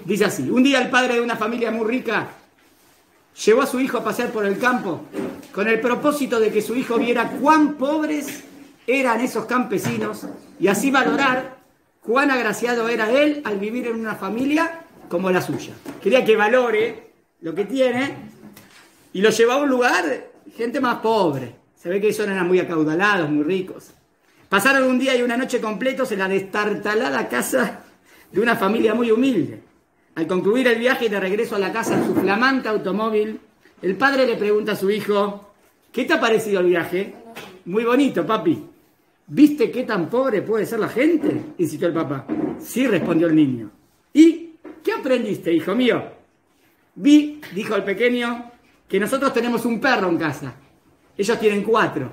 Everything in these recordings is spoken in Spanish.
Dice así: un día el padre de una familia muy rica llevó a su hijo a pasear por el campo con el propósito de que su hijo viera cuán pobres eran esos campesinos y así valorar cuán agraciado era él al vivir en una familia como la suya. Quería que valore lo que tiene y lo llevó a un lugar, gente más pobre. Se ve que ellos eran muy acaudalados, muy ricos. Pasaron un día y una noche completos en la destartalada casa de una familia muy humilde. Al concluir el viaje de regreso a la casa en su flamante automóvil, el padre le pregunta a su hijo: ¿qué te ha parecido el viaje? Muy bonito, papi. ¿Viste qué tan pobre puede ser la gente?, insistió el papá. Sí, respondió el niño. ¿Y qué aprendiste, hijo mío? Vi, dijo el pequeño, que nosotros tenemos un perro en casa. Ellos tienen 4.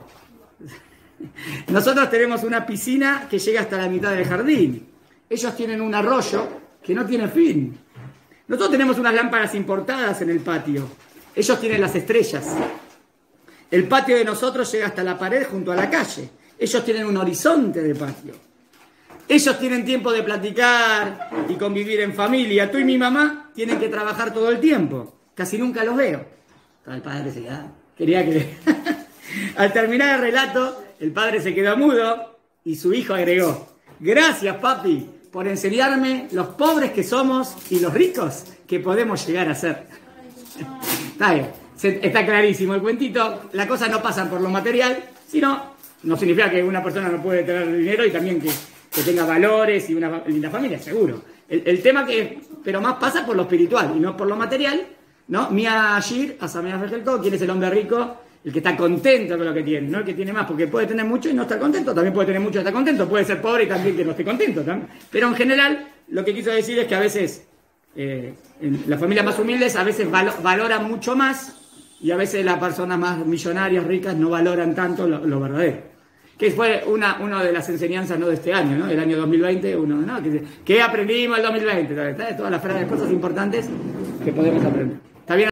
Nosotros tenemos una piscina que llega hasta la mitad del jardín. Ellos tienen un arroyo que no tiene fin. Nosotros tenemos unas lámparas importadas en el patio. Ellos tienen las estrellas. El patio de nosotros llega hasta la pared junto a la calle. Ellos tienen un horizonte de patio. Ellos tienen tiempo de platicar y convivir en familia. Tú y mi mamá tienen que trabajar todo el tiempo. Casi nunca los veo. El padre se quería que... Al terminar el relato, el padre se quedó mudo y su hijo agregó: gracias, papi, por enseñarme los pobres que somos y los ricos que podemos llegar a ser. Está bien, está clarísimo el cuentito. Las cosas no pasan por lo material, sino no significa que una persona no puede tener dinero y también que tenga valores y una linda familia, seguro. El tema pero más pasa por lo espiritual y no por lo material, ¿no? Mia Ashir, Asamea Fejelko, ¿quién es el hombre rico? El que está contento con lo que tiene, no el que tiene más, porque puede tener mucho y no estar contento, también puede tener mucho y estar contento, puede ser pobre y también que no esté contento, también. Pero en general, lo que quiso decir es que a veces, en las familias más humildes, a veces valoran mucho más y a veces las personas más millonarias, ricas, no valoran tanto lo verdadero. Que fue una de las enseñanzas, ¿no?, de este año, ¿no?, el año 2020, ¿no?, que aprendimos el 2020, todas las frases, cosas importantes que podemos aprender.